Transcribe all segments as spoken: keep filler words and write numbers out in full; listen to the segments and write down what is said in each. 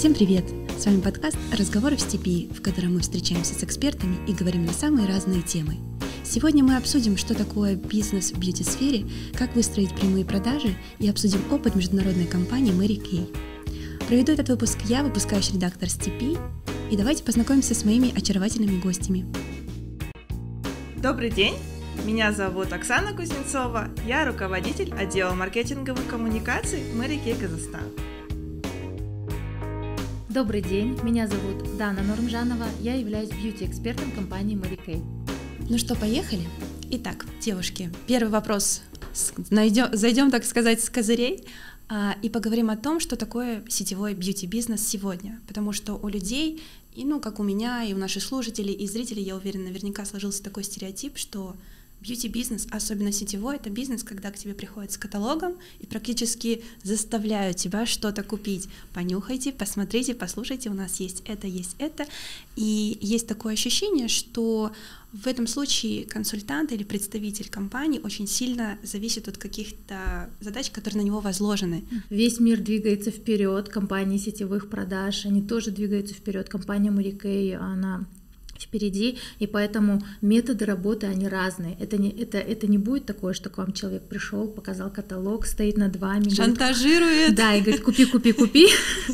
Всем привет! С вами подкаст «Разговоры в степи», в котором мы встречаемся с экспертами и говорим на самые разные темы. Сегодня мы обсудим, что такое бизнес в бьюти-сфере, как выстроить прямые продажи и обсудим опыт международной компании Мэри Кей. Проведу этот выпуск я, выпускающий редактор «Степи», и давайте познакомимся с моими очаровательными гостями. Добрый день! Меня зовут Оксана Кузнецова, я руководитель отдела маркетинговых коммуникаций Мэри Кей Казахстан. Добрый день, меня зовут Дана Нурмжанова, я являюсь бьюти-экспертом компании Мэри Кей. Ну что, поехали? Итак, девушки, первый вопрос. Найдем, зайдем, так сказать, с козырей а, и поговорим о том, что такое сетевой бьюти-бизнес сегодня. Потому что у людей, и, ну, как у меня, и у наших слушателей, и зрителей, я уверена, наверняка сложился такой стереотип, что бьюти-бизнес, особенно сетевой, это бизнес, когда к тебе приходят с каталогом и практически заставляют тебя что-то купить. Понюхайте, посмотрите, послушайте, у нас есть это, есть это. И есть такое ощущение, что в этом случае консультант или представитель компании очень сильно зависит от каких-то задач, которые на него возложены. Весь мир двигается вперед, компании сетевых продаж, они тоже двигаются вперед. Компания Мэри Кей, она впереди, и поэтому методы работы, они разные. Это не, это, это не будет такое, что к вам человек пришел, показал каталог, стоит над вами, шантажирует. Говорит, да, и говорит, купи, купи, купи.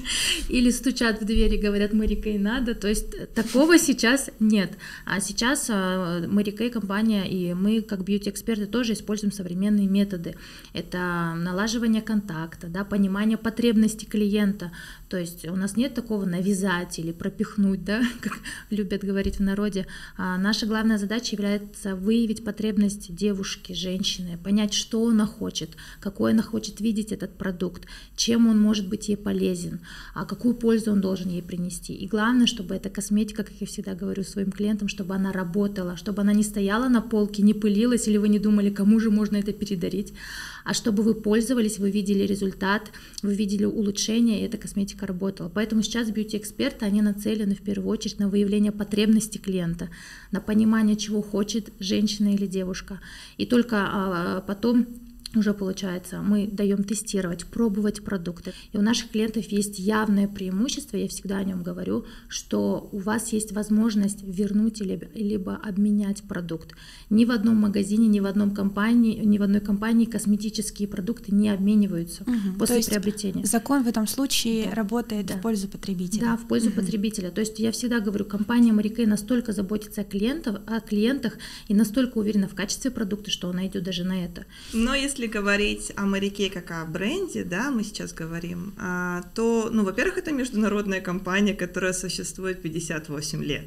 Или стучат в дверь и говорят, Мэри Кей надо. То есть такого сейчас нет. А сейчас Мэри Кей компания, и мы, как бьюти-эксперты, тоже используем современные методы. Это налаживание контакта, да, понимание потребностей клиента. То есть у нас нет такого навязать или пропихнуть, да, как любят говорить в народе. А наша главная задача является выявить потребности девушки, женщины, понять, что она хочет, какой она хочет видеть этот продукт, чем он может быть ей полезен, а какую пользу он должен ей принести. И главное, чтобы эта косметика, как я всегда говорю своим клиентам, чтобы она работала, чтобы она не стояла на полке, не пылилась, или вы не думали, кому же можно это передарить, а чтобы вы пользовались, вы видели результат, вы видели улучшение, и эта косметика работала. Поэтому сейчас бьюти-эксперты, они нацелены в первую очередь на выявление потребностей клиента, на понимание, чего хочет женщина или девушка. И только а, потом уже получается, мы даем тестировать, пробовать продукты. И у наших клиентов есть явное преимущество, я всегда о нем говорю, что у вас есть возможность вернуть или, либо обменять продукт. Ни в одном магазине, ни в, одном компании, ни в одной компании косметические продукты не обмениваются угу. после То приобретения. Есть закон в этом случае да. работает да. в пользу потребителя. Да, в пользу угу. потребителя. То есть я всегда говорю, компания Мэри Кей настолько заботится о клиентах, о клиентах и настолько уверена в качестве продукта, что она идет даже на это. Но если Если говорить о Мэри Кей как о бренде, да, мы сейчас говорим, то, ну, во-первых, это международная компания, которая существует пятьдесят восемь лет.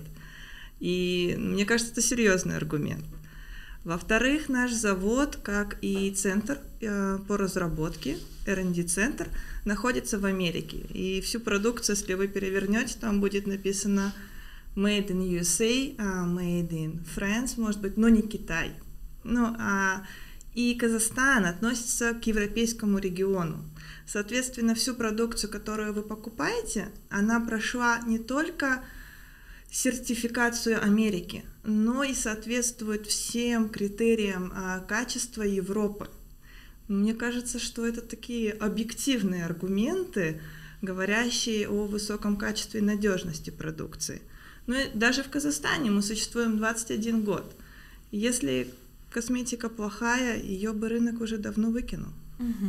И мне кажется, это серьезный аргумент. Во-вторых, наш завод, как и центр по разработке, эр энд ди-центр, находится в Америке. И всю продукцию, если вы перевернете, там будет написано Made in ю эс эй, Made in France, может быть, но не Китай. Ну, а И Казахстан относится к европейскому региону. Соответственно, всю продукцию, которую вы покупаете, она прошла не только сертификацию Америки, но и соответствует всем критериям качества Европы. Мне кажется, что это такие объективные аргументы, говорящие о высоком качестве и надежности продукции. Но даже в Казахстане мы существуем двадцать один год. Если косметика плохая, ее бы рынок уже давно выкинул. Угу.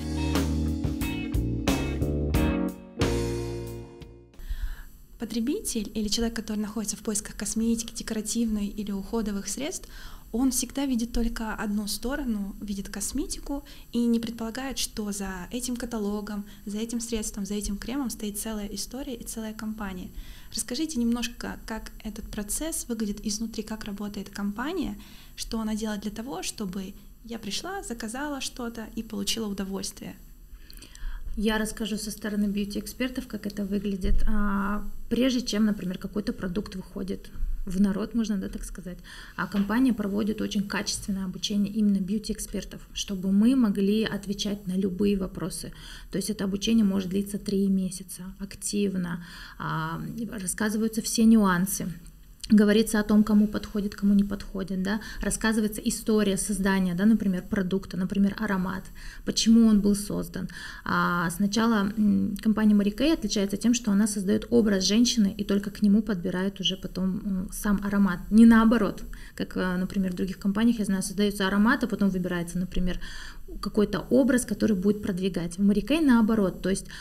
Потребитель или человек, который находится в поисках косметики, декоративной или уходовых средств, он всегда видит только одну сторону, видит косметику и не предполагает, что за этим каталогом, за этим средством, за этим кремом стоит целая история и целая компания. Расскажите немножко, как этот процесс выглядит изнутри, как работает компания, что она делает для того, чтобы я пришла, заказала что-то и получила удовольствие. Я расскажу со стороны бьюти-экспертов, как это выглядит. Прежде чем, например, какой-то продукт выходит в народ, можно, да, так сказать, а компания проводит очень качественное обучение именно бьюти-экспертов, чтобы мы могли отвечать на любые вопросы. То есть это обучение может длиться три месяца, активно, рассказываются все нюансы. говорится о том, кому подходит, кому не подходит, да, рассказывается история создания, да, например, продукта, например, аромат, почему он был создан. А сначала компания Mary Kay отличается тем, что она создает образ женщины и только к нему подбирает уже потом сам аромат, не наоборот, как, например, в других компаниях, я знаю, создается аромат, а потом выбирается, например, какой-то образ, который будет продвигать. В Mary Kay наоборот, то есть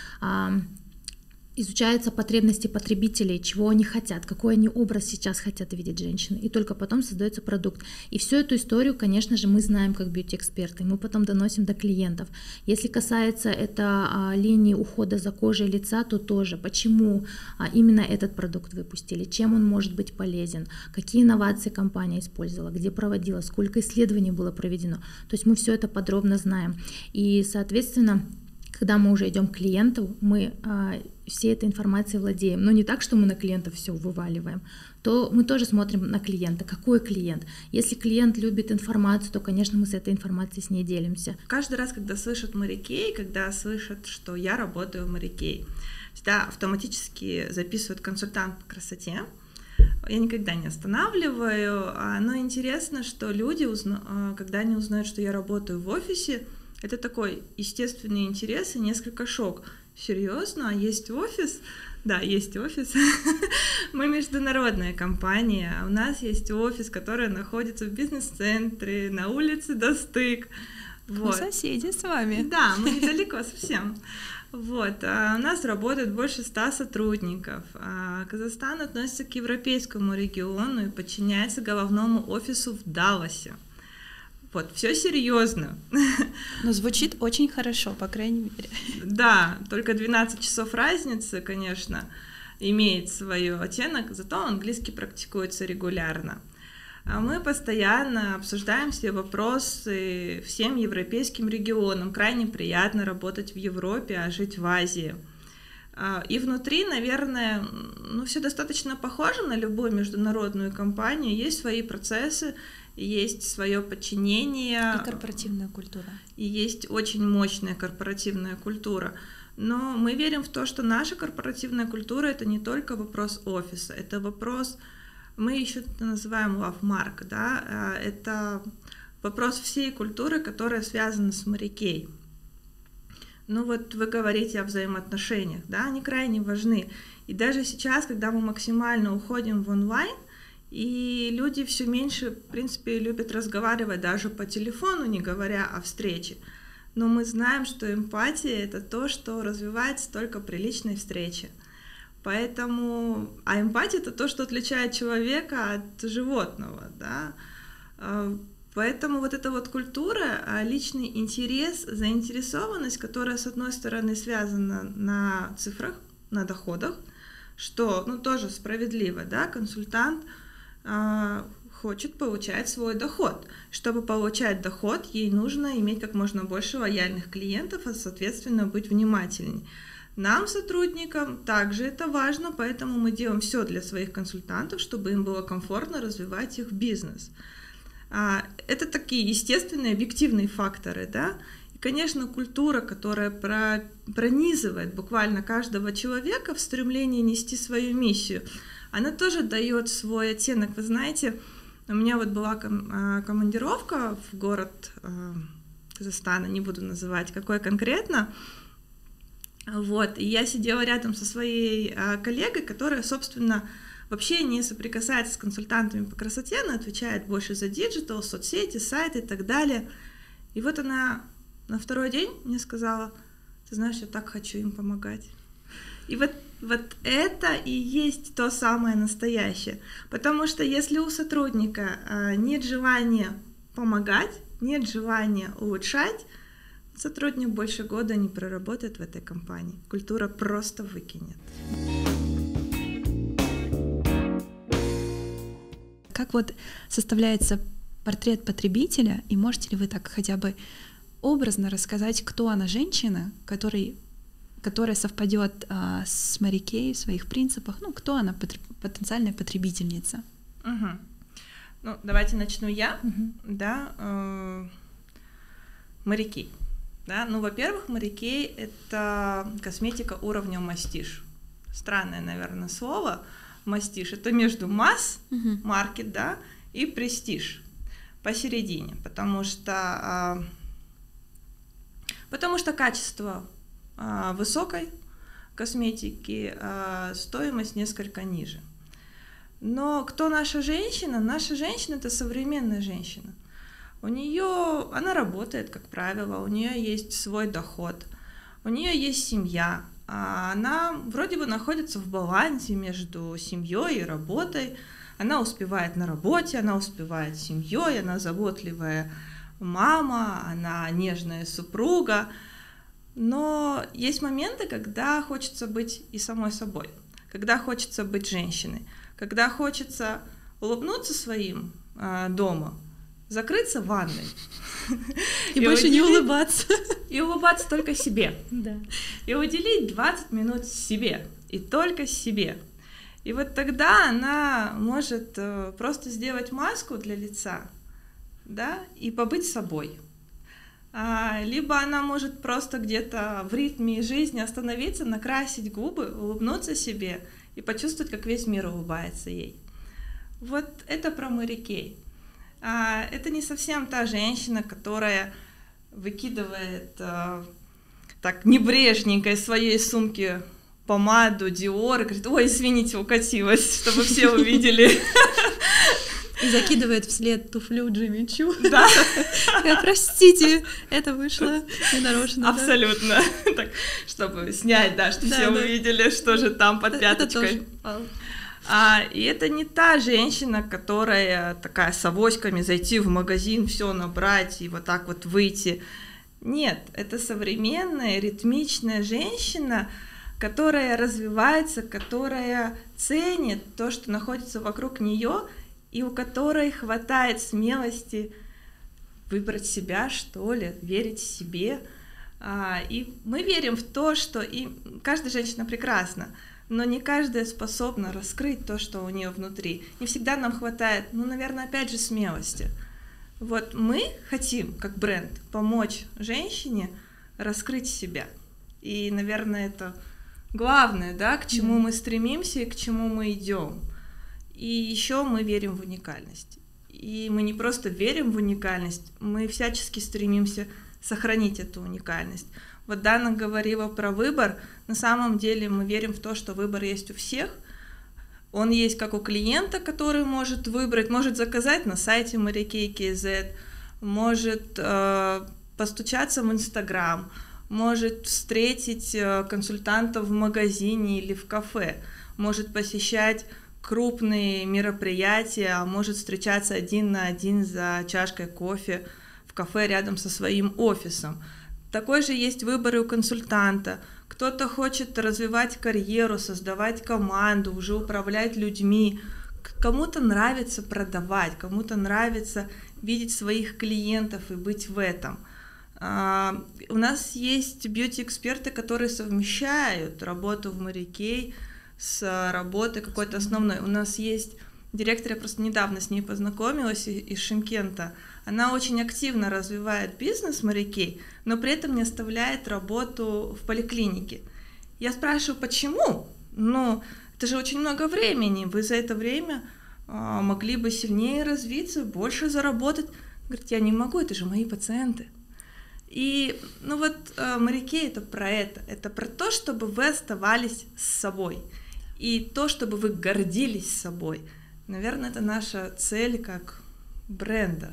изучаются потребности потребителей, чего они хотят, какой они образ сейчас хотят видеть женщины, и только потом создается продукт. И всю эту историю, конечно же, мы знаем как бьюти-эксперты, мы потом доносим до клиентов. Если касается это а, линии ухода за кожей лица, то тоже, почему а, именно этот продукт выпустили, чем он может быть полезен, какие инновации компания использовала, где проводила, сколько исследований было проведено. То есть мы все это подробно знаем. И, соответственно, когда мы уже идем к клиенту, мы а, всей этой информацией владеем. Но не так, что мы на клиента все вываливаем, то мы тоже смотрим на клиента. Какой клиент? Если клиент любит информацию, то, конечно, мы с этой информацией с ней делимся. Каждый раз, когда слышат Mary Kay, когда слышат, что я работаю в Mary Kay, всегда автоматически записывают консультант по красоте. Я никогда не останавливаю, но интересно, что люди, когда они узнают, что я работаю в офисе, это такой естественный интерес и несколько шок. Серьезно? А есть офис? Да, есть офис. Мы международная компания. У нас есть офис, который находится в бизнес-центре, на улице Достык. Вот. Мы соседи с вами. Да, мы недалеко совсем. Вот. А у нас работает больше ста сотрудников. А Казахстан относится к европейскому региону и подчиняется головному офису в Далласе. Вот, все серьезно. Но звучит очень хорошо, по крайней мере. Да, только двенадцать часов разницы, конечно, имеет свой оттенок, зато английский практикуется регулярно. А мы постоянно обсуждаем все вопросы всем европейским регионам. Крайне приятно работать в Европе, а жить в Азии. И внутри, наверное, ну, все достаточно похоже на любую международную компанию. Есть свои процессы, есть свое подчинение. И корпоративная культура. И есть очень мощная корпоративная культура. Но мы верим в то, что наша корпоративная культура — это не только вопрос офиса, это вопрос, мы еще это называем love mark, да, это вопрос всей культуры, которая связана с Mary Kay. Ну вот вы говорите о взаимоотношениях, да, они крайне важны. И даже сейчас, когда мы максимально уходим в онлайн, и люди все меньше, в принципе, любят разговаривать даже по телефону, не говоря о встрече. Но мы знаем, что эмпатия — это то, что развивается только при личной встрече. Поэтому, а эмпатия — это то, что отличает человека от животного, да. Поэтому вот эта вот культура, личный интерес, заинтересованность, которая, с одной стороны, связана на цифрах, на доходах, что, ну, тоже справедливо, да, консультант а, хочет получать свой доход. Чтобы получать доход, ей нужно иметь как можно больше лояльных клиентов, а, соответственно, быть внимательней. Нам, сотрудникам, также это важно, поэтому мы делаем все для своих консультантов, чтобы им было комфортно развивать их бизнес. А, это такие естественные, объективные факторы, да. И, конечно, культура, которая про, пронизывает буквально каждого человека в стремлении нести свою миссию, она тоже дает свой оттенок. Вы знаете, у меня вот была ком- командировка в город э, Казахстана, не буду называть, какой конкретно, вот, и я сидела рядом со своей э, коллегой, которая, собственно, вообще не соприкасается с консультантами по красоте, она отвечает больше за диджитал, соцсети, сайты и так далее. И вот она на второй день мне сказала: ты знаешь, я так хочу им помогать. И вот, вот это и есть то самое настоящее. Потому что если у сотрудника а, нет желания помогать, нет желания улучшать, сотрудник больше года не проработает в этой компании. Культура просто выкинет. Как вот составляется портрет потребителя, и можете ли вы так хотя бы образно рассказать, кто она женщина, который, которая совпадет а, с Mary Kay в своих принципах, ну, кто она, потр- потенциальная потребительница? Угу. Ну, давайте начну я, угу. да, э, Mary Kay. Да? Ну, во-первых, Mary Kay — это косметика уровня мастиш. Странное, наверное, слово, мастиш. Это между масс, Мгм. маркет, да, и престиж посередине, потому что, а, потому что качество а, высокой косметики, а стоимость несколько ниже. Но кто наша женщина? Наша женщина — это современная женщина. У нее, она работает, как правило, у нее есть свой доход, у нее есть семья, а она вроде бы находится в балансе между семьей и работой. Она успевает на работе, она успевает с семьей, она заботливая мама, она нежная супруга. Но есть моменты, когда хочется быть и самой собой, когда хочется быть женщиной, когда хочется улыбнуться своим э, дома, закрыться в ванной. И, и больше уделить, не улыбаться. И улыбаться только себе. Да. И уделить двадцать минут себе. И только себе. И вот тогда она может э, просто сделать маску для лица, да, и побыть собой. А, либо она может просто где-то в ритме жизни остановиться, накрасить губы, улыбнуться себе и почувствовать, как весь мир улыбается ей. Вот это про Мэри Кей. А, это не совсем та женщина, которая выкидывает а, так небрежненько из своей сумки помаду Диор и говорит: ой, извините, укатилась, чтобы все увидели. И закидывает вслед туфлю Джимми Чу. Да. Простите, это вышло ненарочно. Абсолютно. Да? Так, чтобы снять, да, чтобы да, все да. увидели, что же там под пяточкой. А, и это не та женщина, которая такая с авоськами зайти в магазин, все набрать и вот так вот выйти. Нет, это современная, ритмичная женщина, которая развивается, которая ценит то, что находится вокруг нее, и у которой хватает смелости выбрать себя, что ли, верить в себе. И мы верим в то, что и каждая женщина прекрасна, но не каждая способна раскрыть то, что у нее внутри. Не всегда нам хватает, ну, наверное, опять же, смелости. Вот мы хотим, как бренд, помочь женщине раскрыть себя. И, наверное, это главное, да, к чему мы стремимся и к чему мы идем. И еще мы верим в уникальность. И мы не просто верим в уникальность, мы всячески стремимся сохранить эту уникальность. Вот Дана говорила про выбор. На самом деле мы верим в то, что выбор есть у всех. Он есть как у клиента, который может выбрать, может заказать на сайте Мэри Кей кей зет, может э, постучаться в Инстаграм, может встретить э, консультанта в магазине или в кафе, может посещать крупные мероприятия, а может встречаться один на один за чашкой кофе в кафе рядом со своим офисом. Такой же есть выбор и у консультанта. Кто-то хочет развивать карьеру, создавать команду, уже управлять людьми. Кому-то нравится продавать, кому-то нравится видеть своих клиентов и быть в этом. Uh, у нас есть бьюти-эксперты, которые совмещают работу в Мэри Кей с работой какой-то основной. У нас есть директор, я просто недавно с ней познакомилась, из Шымкента. Она очень активно развивает бизнес Мэри Кей, но при этом не оставляет работу в поликлинике. Я спрашиваю, почему? Ну, это же очень много времени, вы за это время uh, могли бы сильнее развиться, больше заработать. Говорит, я не могу, это же мои пациенты. И, ну вот, Мэри Кей — это про это, это про то, чтобы вы оставались с собой, и то, чтобы вы гордились собой. Наверное, это наша цель как бренда.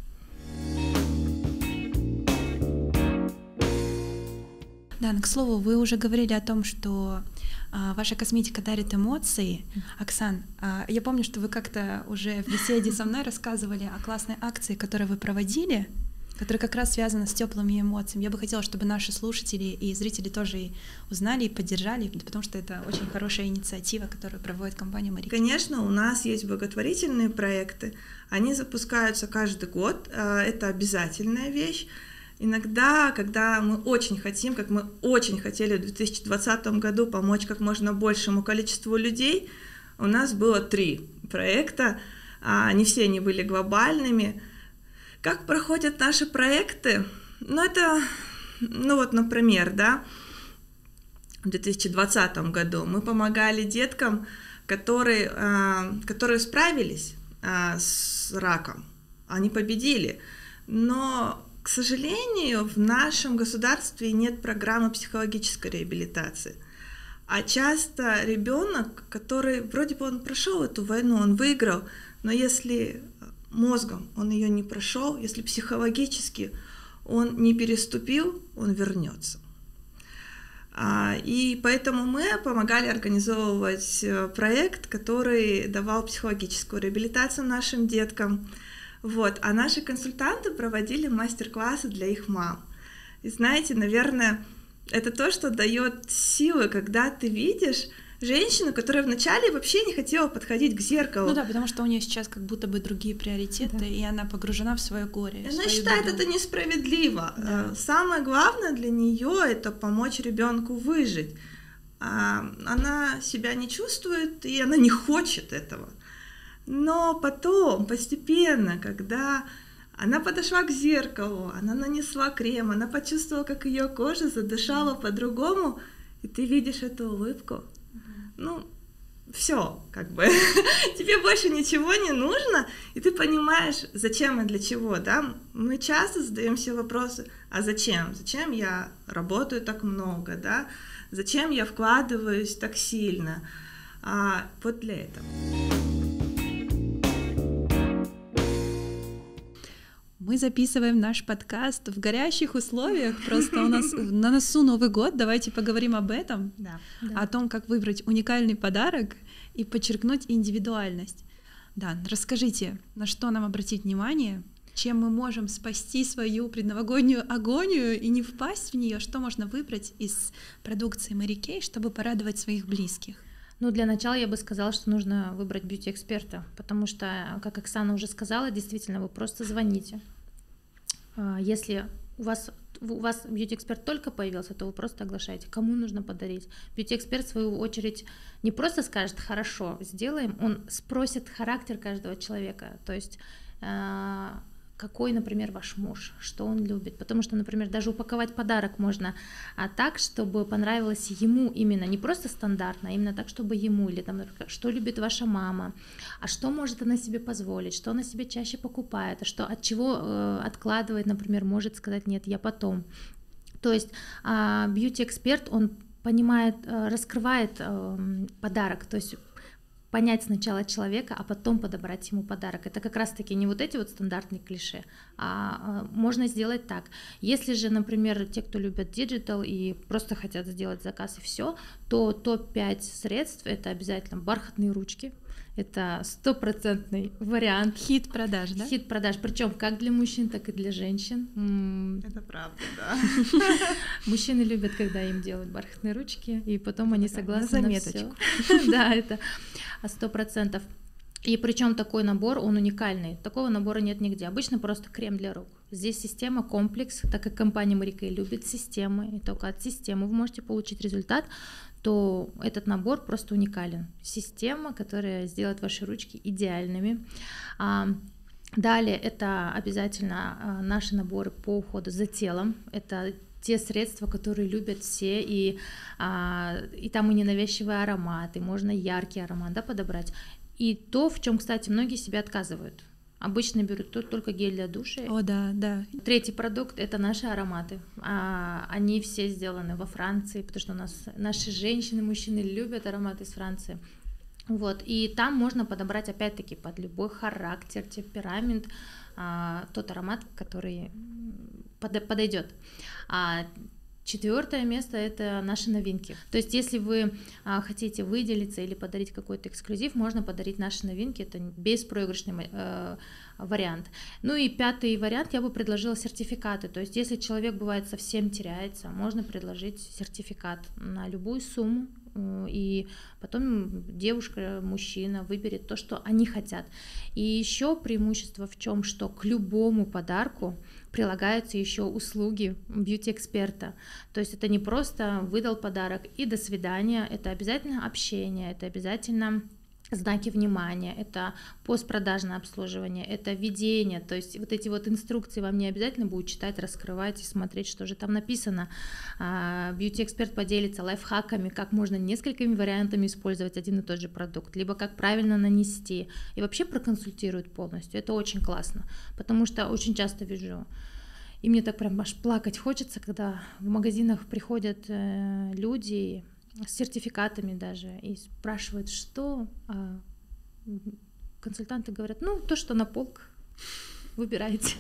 Да, к слову, вы уже говорили о том, что а, ваша косметика дарит эмоции. Оксан, а, я помню, что вы как-то уже в беседе со мной рассказывали о классной акции, которую вы проводили, которая как раз связана с теплыми эмоциями. Я бы хотела, чтобы наши слушатели и зрители тоже и узнали и поддержали, потому что это очень хорошая инициатива, которую проводит компания Мэри Кей. Конечно, у нас есть благотворительные проекты, они запускаются каждый год, это обязательная вещь. Иногда, когда мы очень хотим, как мы очень хотели в две тысячи двадцатом году помочь как можно большему количеству людей, у нас было три проекта, не все они были глобальными. Как проходят наши проекты? Ну, это, ну вот, например, да, в две тысячи двадцатом году мы помогали деткам которые, которые справились с раком, они победили, но, к сожалению, в нашем государстве нет программы психологической реабилитации. А часто ребенок, который вроде бы он прошел эту войну, он выиграл, но если мозгом он ее не прошел, если психологически он не переступил, он вернется. И поэтому мы помогали организовывать проект, который давал психологическую реабилитацию нашим деткам. Вот. А наши консультанты проводили мастер-классы для их мам. И знаете, наверное, это то, что дает силы, когда ты видишь женщину, которая вначале вообще не хотела подходить к зеркалу. Ну да, потому что у нее сейчас как будто бы другие приоритеты, да. И она погружена в свое горе. Она считает беду. Это несправедливо. Да. Самое главное для нее это помочь ребенку выжить. Она себя не чувствует, и она не хочет этого. Но потом, постепенно, когда она подошла к зеркалу, она нанесла крем, она почувствовала, как ее кожа задышала по-другому, и ты видишь эту улыбку. Ну, все, как бы, тебе больше ничего не нужно, и ты понимаешь, зачем и для чего, да? Мы часто задаем себе вопросы, а зачем? Зачем я работаю так много, да? Зачем я вкладываюсь так сильно? А, вот для этого. Мы записываем наш подкаст в горящих условиях, просто у нас на носу Новый год, давайте поговорим об этом, да, да. О том, как выбрать уникальный подарок и подчеркнуть индивидуальность. Да, расскажите, на что нам обратить внимание, чем мы можем спасти свою предновогоднюю агонию и не впасть в нее, что можно выбрать из продукции Mary Kay, чтобы порадовать своих близких. Ну, для начала я бы сказала, что нужно выбрать бьюти-эксперта, потому что, как Оксана уже сказала, действительно, вы просто звоните. Если у вас, у вас бьюти-эксперт только появился, то вы просто оглашаете, кому нужно подарить. Бьюти-эксперт, в свою очередь, не просто скажет «хорошо, сделаем», он спросит характер каждого человека, то есть какой, например, ваш муж, что он любит, потому что, например, даже упаковать подарок можно а так, чтобы понравилось ему именно, не просто стандартно, а именно так, чтобы ему, или там, что любит ваша мама, а что может она себе позволить, что она себе чаще покупает, а что от чего э, откладывает, например, может сказать «нет, я потом». То есть э, бьюти-эксперт, он понимает, э, раскрывает э, подарок, то есть понять сначала человека, а потом подобрать ему подарок. Это как раз-таки не вот эти вот стандартные клише, а можно сделать так. Если же, например, те, кто любят диджитал и просто хотят сделать заказ и все, то топ пять средств — это обязательно бархатные ручки. Это стопроцентный вариант. Хит продаж, да? Хит продаж, причем как для мужчин, так и для женщин. Это правда, да. Мужчины любят, когда им делают бархатные ручки, и потом они согласны на всё. Да, это сто процентов. И причем такой набор, он уникальный. Такого набора нет нигде. Обычно просто крем для рук. Здесь система, комплекс, так как компания Mary Kay любит системы, и только от системы вы можете получить результат, то этот набор просто уникален. Система, которая сделает ваши ручки идеальными. Далее это обязательно наши наборы по уходу за телом. Это те средства, которые любят все, и, и там и ненавязчивый аромат, и можно яркий аромат, да, подобрать. И то, в чем, кстати, многие себе отказывают. Обычно берут только гель для душа. О, да, да. Третий продукт — это наши ароматы. Они все сделаны во Франции, потому что у нас наши женщины, мужчины любят ароматы из Франции. Вот. И там можно подобрать, опять-таки, под любой характер, темперамент, тот аромат, который подойдет. Четвертое место — это наши новинки. То есть, если вы а, хотите выделиться или подарить какой-то эксклюзив, можно подарить наши новинки. Это беспроигрышный э, вариант. Ну и пятый вариант, я бы предложила сертификаты. То есть, если человек, бывает, совсем теряется, можно предложить сертификат на любую сумму, и потом девушка, мужчина выберет то, что они хотят. И еще преимущество в чем, что к любому подарку прилагаются еще услуги бьюти-эксперта. То есть это не просто выдал подарок и до свидания, это обязательно общение, это обязательно знаки внимания, это постпродажное обслуживание, это ведение, то есть вот эти вот инструкции вам не обязательно будет читать, раскрывать и смотреть, что же там написано. Бьюти-эксперт поделится лайфхаками, как можно несколькими вариантами использовать один и тот же продукт, либо как правильно нанести, и вообще проконсультирует полностью. Это очень классно, потому что очень часто вижу, и мне так прям аж плакать хочется, когда в магазинах приходят люди с сертификатами даже и спрашивают, что, а консультанты говорят, ну, то, что на полках, выбирайте.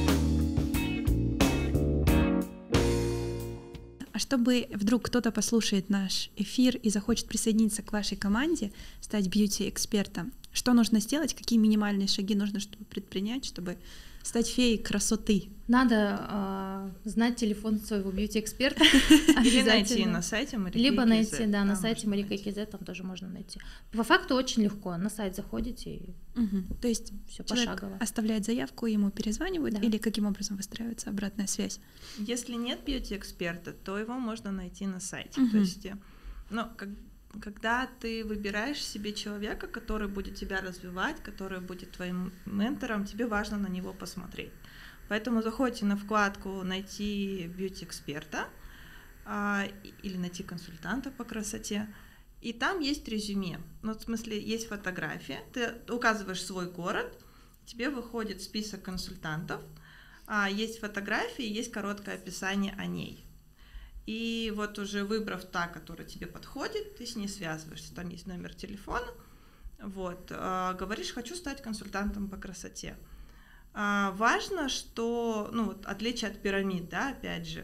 А чтобы вдруг кто-то послушает наш эфир и захочет присоединиться к вашей команде, стать бьюти-экспертом, что нужно сделать, какие минимальные шаги нужно чтобы предпринять, чтобы стать феей красоты? Надо э, знать телефон своего бьюти-эксперта. Или найти на сайте Марикей кей зет. Либо найти, да, на сайте Марикей кей зет там тоже можно найти. По факту очень легко. На сайт заходите и угу. То есть все пошагово. Оставляет заявку, ему перезванивают, да. Или каким образом выстраивается обратная связь? Если нет бьюти-эксперта, то его можно найти на сайте. Угу. То есть, ну, как когда ты выбираешь себе человека, который будет тебя развивать, который будет твоим ментором, тебе важно на него посмотреть. Поэтому заходите на вкладку «Найти бьюти-эксперта» а, или «Найти консультанта по красоте», и там есть резюме. Ну, в смысле, есть фотография, ты указываешь свой город, тебе выходит список консультантов, а, есть фотографии, есть короткое описание о ней. И вот уже выбрав та, которая тебе подходит, ты с ней связываешься, там есть номер телефона, вот, э, говоришь, хочу стать консультантом по красоте. Э, важно, что, ну, вот, отличие от пирамид, да, опять же,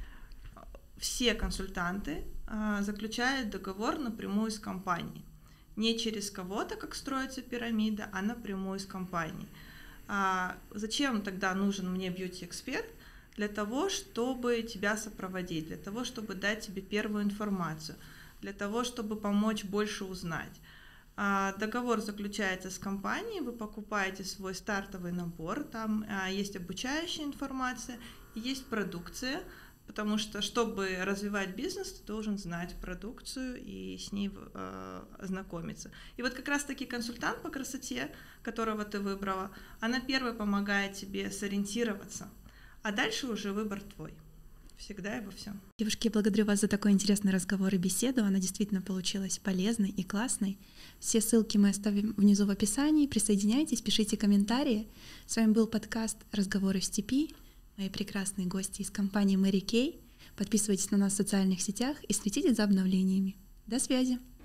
все консультанты э, заключают договор напрямую с компанией, не через кого-то, как строится пирамида, а напрямую с компанией. Э, зачем тогда нужен мне бьюти-эксперт? Для того, чтобы тебя сопроводить, для того, чтобы дать тебе первую информацию, для того, чтобы помочь больше узнать. Договор заключается с компанией, вы покупаете свой стартовый набор, там есть обучающая информация, есть продукция, потому что, чтобы развивать бизнес, ты должен знать продукцию и с ней ознакомиться. И вот как раз-таки консультант по красоте, которого ты выбрала, она первой помогает тебе сориентироваться. А дальше уже выбор твой. Всегда и во всем. Девушки, я благодарю вас за такой интересный разговор и беседу. Она действительно получилась полезной и классной. Все ссылки мы оставим внизу в описании. Присоединяйтесь, пишите комментарии. С вами был подкаст «Разговоры в степи». Мои прекрасные гости из компании Марикей. Подписывайтесь на нас в социальных сетях и следите за обновлениями. До связи!